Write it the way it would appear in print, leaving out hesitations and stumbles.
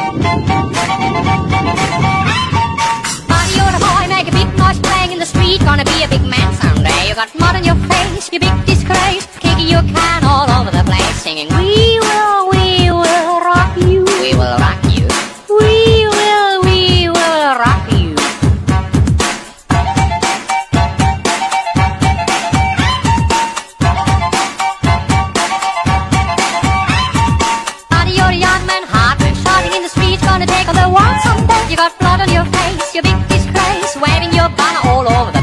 But you're a boy, make a big noise playing in the street. Gonna be a big man someday. You got mud on your face, you big disgrace. Kicking your can all over the place, singing, we will rock you. We will rock you. We will rock you. But you're a young man, heartburn shouting in the streets. Gonna take on the world someday. You got blood on your face, you big disgrace. Waving your banner all over the